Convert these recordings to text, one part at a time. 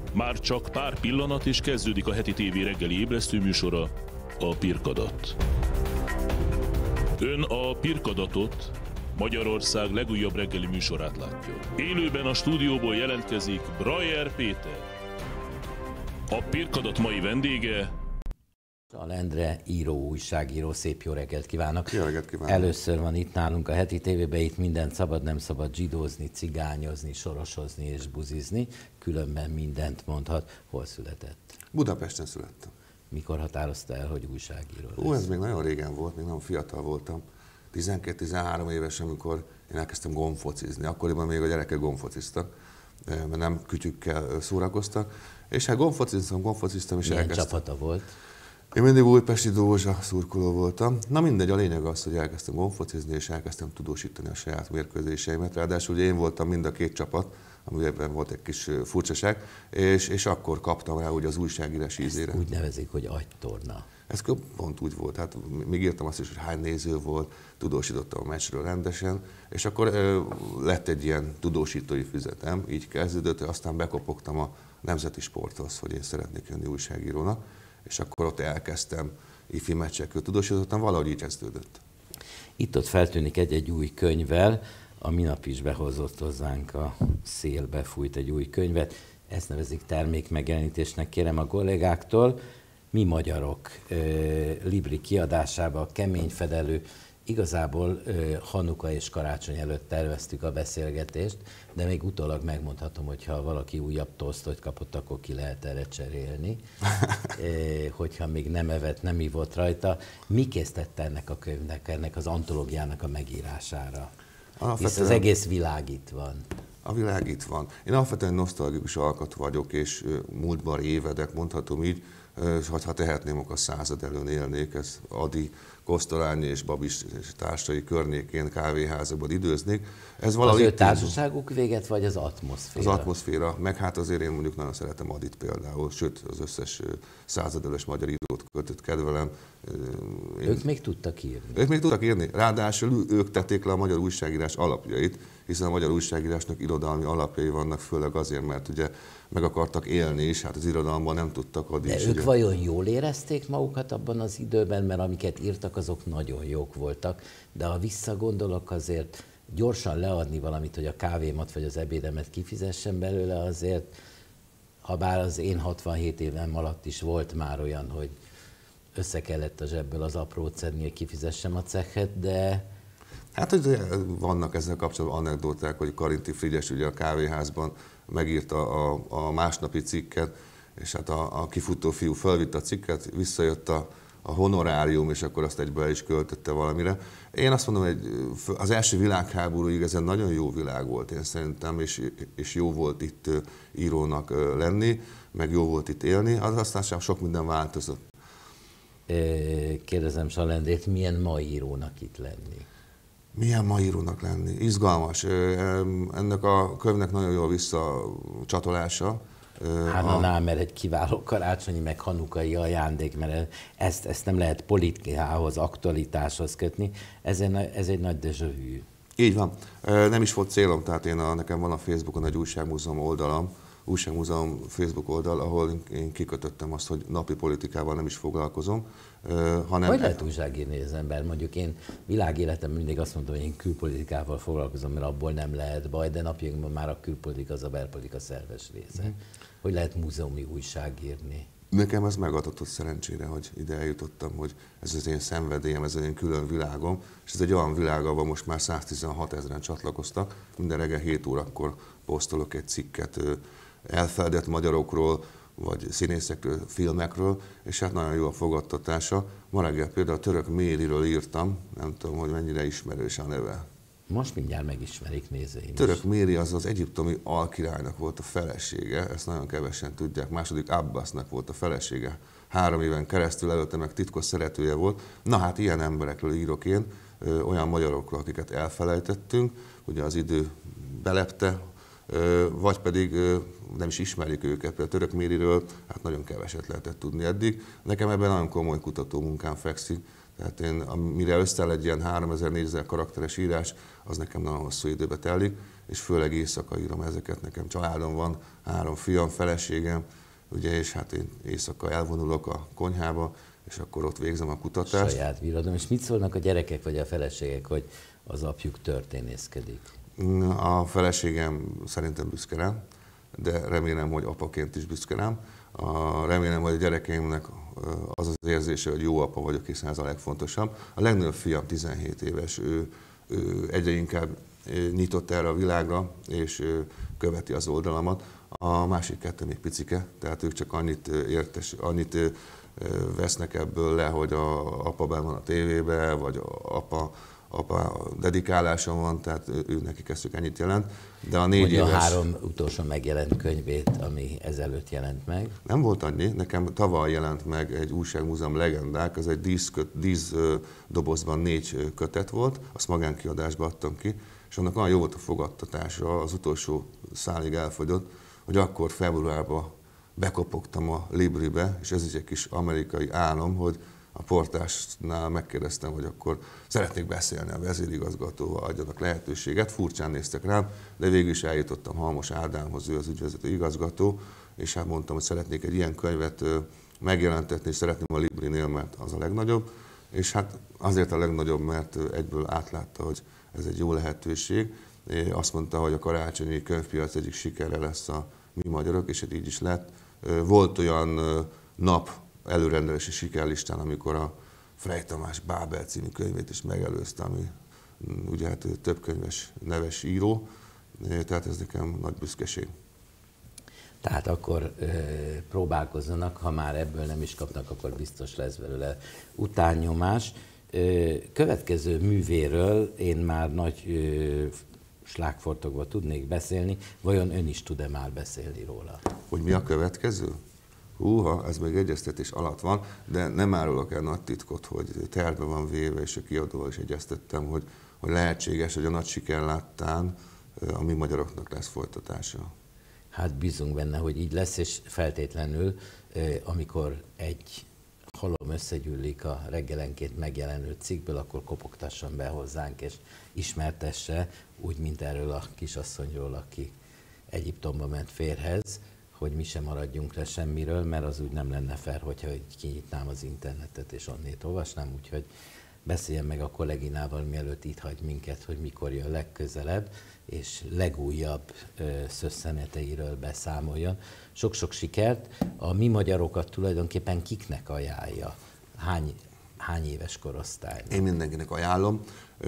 Már csak pár pillanat és kezdődik a heti tévé reggeli ébresztőműsora, a Pirkadat. Ön a Pirkadatot, Magyarország legújabb reggeli műsorát látja. Élőben a stúdióból jelentkezik Brajer Péter. A Pirkadat mai vendége Sal Endre, író, újságíró, szép jó reggelt kívánok! Jó reggelt kívánok! Először van itt nálunk a heti tévében, itt mindent szabad, nem szabad zsidózni, cigányozni, sorosozni és buzizni, különben mindent mondhat. Hol született? Budapesten születtem. Mikor határozta el, hogy újságíró lesz? Ez még nagyon régen volt, még nagyon fiatal voltam. 12-13 éves, amikor én elkezdtem gomfocizni. Akkoriban még a gyerekek gomfociztak, mert nem kütyükkel szórakoztak. És hát gomfociztam és milyen elkezdtem. csapata volt? Én mindig újpesti Dózsa szurkoló voltam. Na mindegy, a lényeg az, hogy elkezdtem gomfocizni, és elkezdtem tudósítani a saját mérkőzéseimet. Ráadásul ugye én voltam mind a két csapat, amiben volt egy kis furcsaság, és akkor kaptam rá ugye az újságírás ízére. Úgy nevezik, hogy agytorna. Ez pont úgy volt, hát még írtam azt is, hogy hány néző volt, tudósítottam a meccsről rendesen, és akkor lett egy ilyen tudósítói füzetem, így kezdődött, hogy aztán bekopogtam a Nemzeti Sporthoz, hogy én szeretnék jönni újságírónak, és akkor ott elkezdtem, ifi meccsekről tudósítottam, valahogy így kezdődött. Itt-ott feltűnik egy új könyvvel, a minap is behozott hozzánk a szélbe, fújt egy új könyvet, ezt nevezik termékmegjelenítésnek, kérem a kollégáktól. Mi magyarok Libri kiadásába, keményfedelő, igazából Hanuka és karácsony előtt terveztük a beszélgetést, de még utólag megmondhatom, hogy ha valaki újabb Tolsztojt kapott, akkor ki lehet erre cserélni, hogyha még nem evett, nem ivott rajta. Mi késztette ennek a könyvnek, ennek az antológiának a megírására? Hisz az egész világ itt van. A világ itt van. Én alapvetően nosztalgikus alkat vagyok, és múltban évedek, mondhatom így, ha tehetném, akkor a század előn élnék, ez Adi, Kosztolányi és Babis társai környékén, kávéházakban időznék. Ez az ő társaságuk véget, vagy az atmoszféra? Az atmoszféra, meg hát azért én mondjuk nagyon szeretem Adit például, sőt az összes századelős magyar írót költött kedvelem. Ők még tudtak írni? Ők még tudtak írni, ráadásul ők tették le a magyar újságírás alapjait, hiszen a magyar újságírásnak irodalmi alapjai vannak, főleg azért, mert ugye meg akartak élni is, hát az irodalomban nem tudtak adni. De ők ugye vajon jól érezték magukat abban az időben, mert amiket írtak, azok nagyon jók voltak, de ha visszagondolok, azért gyorsan leadni valamit, hogy a kávémat vagy az ebédemet kifizessen belőle, azért, ha bár az én 67 évem alatt is volt már olyan, hogy össze kellett a zsebből az aprót szedni, hogy kifizessem a cechet, de... Hát vannak ezzel kapcsolatban anekdóták, hogy Karinti Frigyes ugye a kávéházban megírta a másnapi cikket, és hát a kifutó fiú felvitte a cikket, visszajött a honorárium, és akkor azt egybe is költötte valamire. Én azt mondom, hogy az első világháborúig ez egy nagyon jó világ volt, én szerintem, és jó volt itt írónak lenni, meg jó volt itt élni, aztán sem sok minden változott. Kérdezem Sal Endrét, milyen ma írónak itt lenni? Milyen ma írónak lenni? Izgalmas. Ennek a könyvnek nagyon jó visszacsatolása. Mert egy kiváló karácsonyi, meg hanukai ajándék, mert ezt nem lehet politikához, aktualitáshoz kötni. Ez egy nagy déjà vu. Így van. Nem is volt célom, tehát nekem van a Facebookon egy újságmúzeum oldalam, újságmúzeum Facebook oldal, ahol én kikötöttem azt, hogy napi politikával nem is foglalkozom. Hogy lehet újságírni az ember? Mondjuk én világéletem mindig azt mondom, hogy én külpolitikával foglalkozom, mert abból nem lehet baj, de napjainkban már a külpolitika az a belpolitika szerves része. Hogy lehet múzeumi újságírni? Nekem ez megadatott szerencsére, hogy ide eljutottam, hogy ez az én szenvedélyem, ez az én külön világom, és ez egy olyan világ, ahol most már 116 000-en csatlakoztak. Minden reggel 7 órakor posztolok egy cikket elfeledett magyarokról, vagy színészekről, filmekről, és hát nagyon jó a fogadtatása. Ma reggel például a Török Mériről írtam, nem tudom, hogy mennyire ismerős a neve. Most mindjárt megismerik nézőim. Török Méri az egyiptomi alkirálynak volt a felesége, ezt nagyon kevesen tudják, második Abbasnak volt a felesége. 3 éven keresztül, előtte meg titkos szeretője volt. Na hát ilyen emberekről írok én, olyan magyarokról, akiket elfelejtettünk, ugye az idő belepte, vagy pedig nem is ismerik őket. Például Török Mériről hát nagyon keveset lehetett tudni eddig. Nekem ebben nagyon komoly kutatómunkám fekszik. Tehát mire összeáll egy ilyen 3000-4000 karakteres írás, az nekem nagyon hosszú időbe telik, és főleg éjszaka írom ezeket. Nekem családom van, 3 fiam, feleségem, ugye, és hát én éjszaka elvonulok a konyhába, és akkor ott végzem a kutatást. Saját birodalom. És mit szólnak a gyerekek vagy a feleségek, hogy az apjuk történészkedik? A feleségem szerintem büszke rám, de remélem, hogy apaként is büszke rám. Remélem, hogy a gyerekeimnek az az érzése, hogy jó apa vagyok, hiszen ez a legfontosabb. A legnagyobb fiam 17 éves, ő egyre inkább nyitott erre a világra, és követi az oldalamat. A másik 2 még picike, tehát ők csak annyit vesznek ebből le, hogy apa benn van a tévébe, vagy apa dedikálása van, tehát nekik ez csak ennyit jelent. De a 4 éves... a 3 utolsó megjelent könyvét, ami ezelőtt jelent meg. Nem volt annyi, nekem tavaly jelent meg egy újságmúzeum legendák, ez egy díszdobozban 4 kötet volt, azt magánkiadásba adtam ki, és annak olyan jó volt a fogadtatása, az utolsó szálig elfogyott, hogy akkor februárban bekopogtam a Libribe, és ez is egy kis amerikai álom, hogy a portásnál megkérdeztem, hogy akkor szeretnék beszélni a vezérigazgatóval, adjanak lehetőséget. Furcsán néztek rám, de végül is eljutottam Halmos Ádámhoz, ő az ügyvezető igazgató, és hát mondtam, hogy szeretnék egy ilyen könyvet megjelentetni, és szeretném a Librinél, mert az a legnagyobb. És hát azért a legnagyobb, mert egyből átlátta, hogy ez egy jó lehetőség. Azt mondta, hogy a karácsonyi könyvpiac egyik sikere lesz a Mi Magyarok, és így is lett. Volt olyan nap előrendelési sikerlistán, amikor a Frey Tamás Bábel című könyvét is megelőzte, ami ugye hát többkönyves neves író, tehát ez nekem nagy büszkeség. Tehát akkor próbálkozzanak, ha már ebből nem is kapnak, akkor biztos lesz belőle utánnyomás. Következő művéről én már nagy slágfortokban tudnék beszélni, vajon ön is tud-e már beszélni róla? Hogy mi a következő? Húha, ez még egyeztetés alatt van, de nem árulok el nagy titkot, hogy terve van véve, és a kiadóval is egyeztettem, hogy lehetséges, hogy a nagy siker láttán a Mi Magyaroknak lesz folytatása. Hát bízunk benne, hogy így lesz, és feltétlenül, amikor egy halom összegyűlik a reggelenként megjelenő cikkből, akkor kopogtasson be hozzánk, és ismertesse, úgy, mint erről a kisasszonyról, aki Egyiptomba ment férjhez, hogy mi sem maradjunk le semmiről, mert az úgy nem lenne fair, hogyha kinyitnám az internetet és onnét olvasnám, úgyhogy beszéljen meg a kolléginával, mielőtt itt hagy minket, hogy mikor jön legközelebb, és legújabb szösszeneteiről beszámoljon. Sok-sok sikert. A Mi Magyarokat tulajdonképpen kiknek ajánlja? Hány éves korosztálynak? Én mindenkinek ajánlom.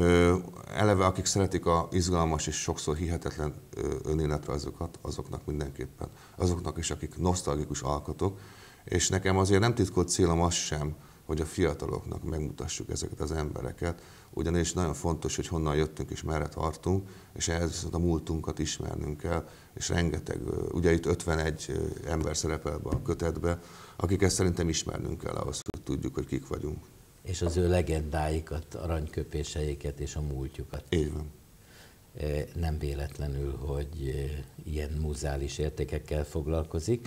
Eleve, akik szeretik az izgalmas és sokszor hihetetlen önéletrajzokat, azoknak mindenképpen. Azoknak is, akik nosztalgikus alkotók. És nekem azért nem titkolt célom az sem, hogy a fiataloknak megmutassuk ezeket az embereket, ugyanis nagyon fontos, hogy honnan jöttünk és merre tartunk, és ehhez viszont a múltunkat ismernünk kell, és rengeteg, ugye itt 51 ember szerepel be a kötetbe, akiket szerintem ismernünk kell ahhoz, hogy tudjuk, hogy kik vagyunk. És az ő legendáikat, aranyköpéseiket és a múltjukat. Így van. Nem véletlenül, hogy ilyen muzeális értékekkel foglalkozik.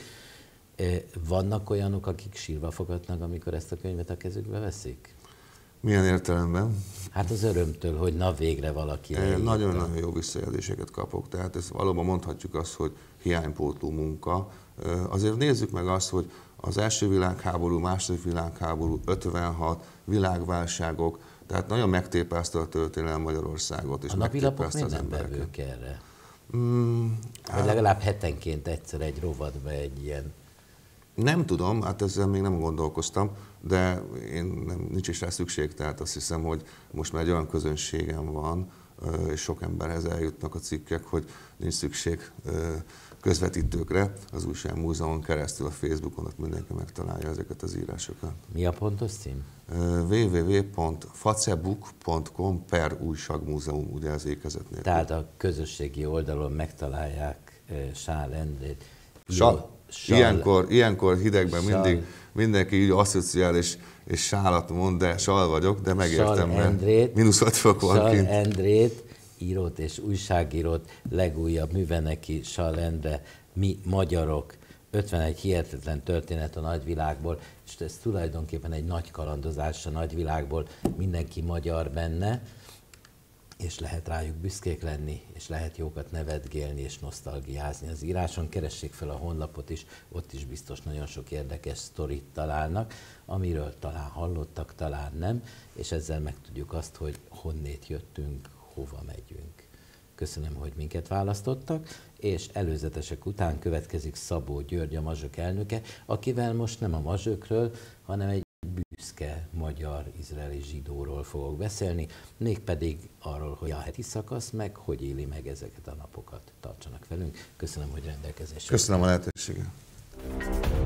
Vannak olyanok, akik sírva fogadnak, amikor ezt a könyvet a kezükbe veszik? Milyen értelemben? Hát az örömtől, hogy na végre valaki Nagyon-nagyon jó visszajelzéseket kapok, tehát ez valóban mondhatjuk azt, hogy hiánypótló munka. Azért nézzük meg azt, hogy az első világháború, második világháború, 56, világválságok, tehát nagyon megtépázta a történelem Magyarországot. És a napilapok miért nem vevők erre? Vagy legalább hetenként egyszer egy rovatba egy ilyen... Nem tudom, hát ezzel még nem gondolkoztam, de nincs is rá szükség, tehát azt hiszem, hogy most már egy olyan közönségem van, és sok emberhez eljutnak a cikkek, hogy nincs szükség közvetítőkre. Az Újságmúzeumon keresztül a Facebookon ott mindenki megtalálja ezeket az írásokat. Mi a pontos cím? www.facebook.com/újságmúzeum, ugye az ékezetnél. Tehát a közösségi oldalon megtalálják Sál Endrét. Ilyenkor hidegben mindenki így asszociál és sálat mond, de sal vagyok, de megértem, mert -6 fok van kint. Sál Endrét, írót és újságírót, legújabb műve neki, Sál Endre, Mi Magyarok, 51 hihetetlen történet a nagyvilágból, és ez tulajdonképpen egy nagy kalandozás a nagyvilágból, mindenki magyar benne. és lehet rájuk büszkék lenni, és lehet jókat nevetgélni és nosztalgiázni az íráson. Keressék fel a honlapot is, ott is biztos nagyon sok érdekes sztorit találnak, amiről talán hallottak, talán nem, és ezzel megtudjuk azt, hogy honnét jöttünk, hova megyünk. Köszönöm, hogy minket választottak, és előzetesek után következik Szabó György, a Mazsök elnöke, akivel most nem a mazsökről, hanem egy büszke magyar-izraeli zsidóról fogok beszélni, mégpedig arról, hogy a heti szakasz meg hogy éli meg ezeket a napokat. Tartsanak velünk. Köszönöm, hogy rendelkezésre. Köszönöm a lehetőséget.